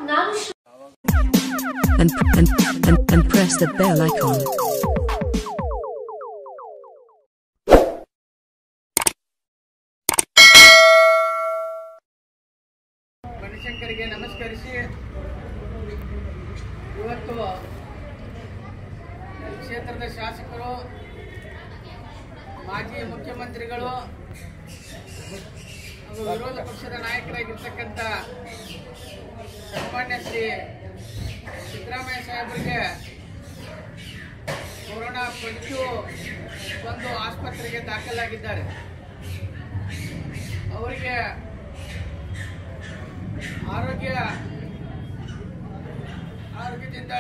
and press the bell icon. ಬನಶಂಕರಿಗೆ ನಮಸ್ಕರಿಸಿ ಇವತ್ತು ಕ್ಷೇತ್ರದ ಶಾಸಕರು ಮಾಜಿ ಮುಖ್ಯಮಂತ್ರಿಗಳು ಹಾಗೂ ವಿರೋಧ ಪಕ್ಷದ ನಾಯಕರಾಗಿರ್ತಕ್ಕಂಥ ಸನ್ಮಾನ್ಯ ಶ್ರೀ ಸಿದ್ದರಾಮಯ್ಯ ಸಾಹೇಬರಿಗೆ ಕೊರೋನಾ ಪಾಸಿಟಿವ್ ಬಂದು ಆಸ್ಪತ್ರೆಗೆ ದಾಖಲಾಗಿದ್ದಾರೆ. ಅವರಿಗೆ ಆರೋಗ್ಯದಿಂದ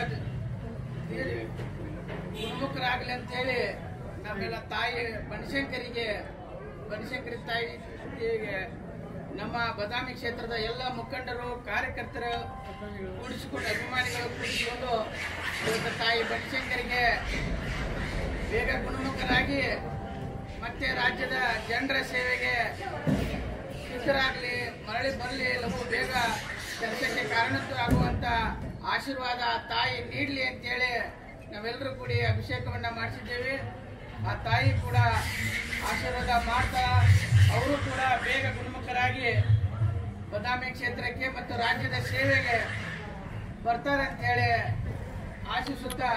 ಗುಣಮುಖರಾಗಲಿ ಅಂತೇಳಿ ನಮ್ಮೆಲ್ಲ ತಾಯಿ ಬನಶಂಕರಿ ತಾಯಿಗೆ ನಮ್ಮ ಬದಾಮಿ ಕ್ಷೇತ್ರದ ಎಲ್ಲ ಮುಖಂಡರು ಕಾರ್ಯಕರ್ತರು ಕೂಡಿಸಿಕೊಂಡು ಅಭಿಮಾನಿಗಳು ಕೂಡಿಸಿಕೊಂಡು ಇವತ್ತು ತಾಯಿ ಬನಶಂಕರಿಗೆ ಬೇಗ ಗುಣಮುಖರಾಗಿ ಮತ್ತೆ ರಾಜ್ಯದ ಜನರ ಸೇವೆಗೆ ಸಿದ್ಧರಾಗಲಿ, ಮರಳಿ ಬರಲಿ, ಲಘು ಬೇಗ ಕೆಲಸಕ್ಕೆ ಕಾರಣವಾಗುವಂತ ಆಶೀರ್ವಾದ ತಾಯಿ ನೀಡಲಿ ಅಂತೇಳಿ ನಾವೆಲ್ಲರೂ ಕೂಡಿ ಅಭಿಷೇಕವನ್ನ ಮಾಡಿಸಿದ್ದೇವೆ. ಆ ತಾಯಿ ಕೂಡ ಆಶೀರ್ವಾದ ಮಾಡ್ತಾ ಅವರು ಕೂಡ ಬೇಗ ಗುಣಮುಖರಾಗಿ ಬದಾಮಿ ಕ್ಷೇತ್ರಕ್ಕೆ ಮತ್ತು ರಾಜ್ಯದ ಸೇವೆಗೆ ಬರ್ತಾರೆ ಅಂತ ಹೇಳಿ ಆಶಿಸುತ್ತಾ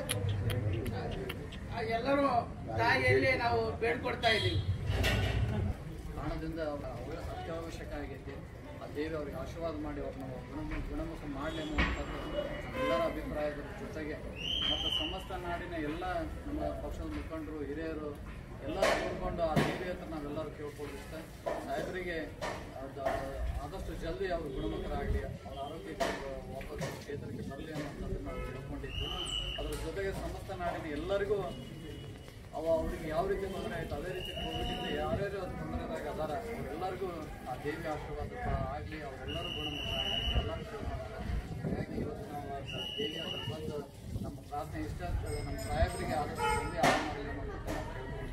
ಎಲ್ಲರೂ ತಾಯಿಯಲ್ಲಿ ನಾವು ಬೇಡ್ಕೊಡ್ತಾ ಇದ್ದೀವಿ. ಹಣದಿಂದ ಅತ್ಯವಶ್ಯಕ ಆಗೈತಿ. ಆ ದೇವಿ ಅವ್ರಿಗೆ ಆಶೀರ್ವಾದ ಮಾಡಿ ಅವ್ರನ್ನ ಗುಣಮುಖ ಮಾಡಲಿ ಅನ್ನುವಂಥದ್ದು ಎಲ್ಲರ ಅಭಿಪ್ರಾಯದ ಜೊತೆಗೆ ಮತ್ತು ಸಮಸ್ತ ನಾಡಿನ ಎಲ್ಲ ನಮ್ಮ ಪಕ್ಷದ ಮುಖಂಡರು ಹಿರಿಯರು ಎಲ್ಲರೂ ಕೂಡ್ಕೊಂಡು ಆ ದೇವಿ ಹತ್ರ ನಾವೆಲ್ಲರೂ ಕೇಳ್ಕೊಂಡಿರ್ತೆ ಸಾಹೇಬರಿಗೆ ಆದಷ್ಟು ಜಲ್ದಿ ಅವರು ಗುಣಮುಖರಾಗಲಿ, ಅವ್ರ ಆರೋಗ್ಯಕ್ಕೆ ವಾಪಸ್ ಕ್ಷೇತ್ರಕ್ಕೆ ಬರಲಿ ಅನ್ನೋಂಥದ್ದು ನಾವು ತಿಳ್ಕೊಂಡಿದ್ದು. ಅದ್ರ ಜೊತೆಗೆ ಸಮಸ್ತ ನಾಡಿನ ಎಲ್ಲರಿಗೂ ಅವ್ರಿಗೆ ಯಾವ ರೀತಿ ತೊಂದರೆ ಆಯಿತು ಅದೇ ರೀತಿ ಕೋವಿಡಿಂದ ಯಾರ್ಯಾರು ಅದು ತೊಂದರೆದಾಗ ಅದಾರ ಅವರೆಲ್ಲರಿಗೂ ಆ ದೇವಿ ಆಶೀರ್ವಾದ ಆಗಲಿ, ಅವರೆಲ್ಲರೂ ಗುಣಮುಖ ಆಗಲಿ ಎಲ್ಲರೂ ಹಾಗಾಗಿ ಇವತ್ತು ನಾವು ದೇವಿ ಹತ್ರ ಬಂದು ನಮ್ಮ ಪ್ರಾರ್ಥನೆ ಇಷ್ಟ ನಮ್ಮ ಸಾಹೇಬರಿಗೆ ಆದಷ್ಟು ಜಲ್ದಿ ಆರಾಮ ಮಾಡಲಿ ಅನ್ನೋದಕ್ಕೆ ನಾವು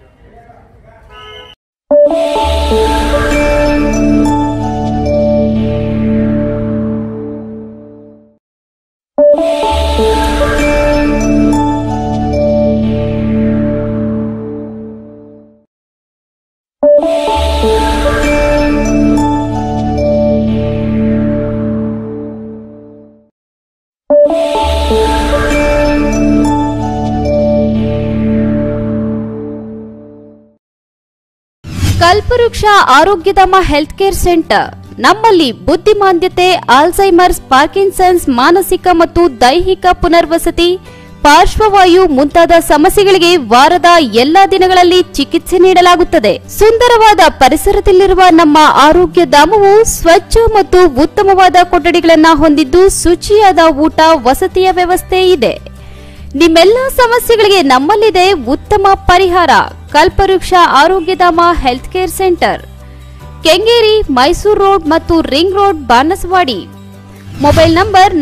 ಕಲ್ಪವೃಕ್ಷ ಆರೋಗ್ಯಧಾಮ ಹೆಲ್ತ್ ಕೇರ್ ಸೆಂಟರ್ ನಮ್ಮಲ್ಲಿ ಬುದ್ಧಿಮಾಂದ್ಯತೆ, ಆಲ್ಝೈಮರ್ಸ್, ಪಾರ್ಕಿನ್ಸನ್ಸ್, ಮಾನಸಿಕ ಮತ್ತು ದೈಹಿಕ ಪುನರ್ವಸತಿ, ಪಾರ್ಶ್ವವಾಯು ಮುಂತಾದ ಸಮಸ್ಯೆಗಳಿಗೆ ವಾರದ ಎಲ್ಲಾ ದಿನಗಳಲ್ಲಿ ಚಿಕಿತ್ಸೆ ನೀಡಲಾಗುತ್ತದೆ. ಸುಂದರವಾದ ಪರಿಸರದಲ್ಲಿರುವ ನಮ್ಮ ಆರೋಗ್ಯ ಧಾಮವು ಸ್ವಚ್ಛ ಮತ್ತು ಉತ್ತಮವಾದ ಕೊಠಡಿಗಳನ್ನು ಹೊಂದಿದ್ದು ಶುಚಿಯಾದ ಊಟ ವಸತಿಯ ವ್ಯವಸ್ಥೆ ಇದೆ. ನಿಮ್ಮೆಲ್ಲ ಸಮಸ್ಯೆಗಳಿಗೆ ನಮ್ಮಲ್ಲಿದೆ ಉತ್ತಮ ಪರಿಹಾರ. Kalpavriksha Arogyadhama health care centre, Kengeri, Mysuru road ಮತ್ತು ring road, Banaswadi. Mobile number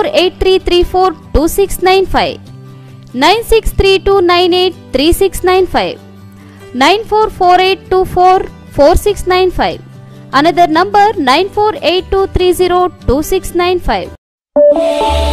9483342695, 9632983695, 9448244695. Another number 9482302695.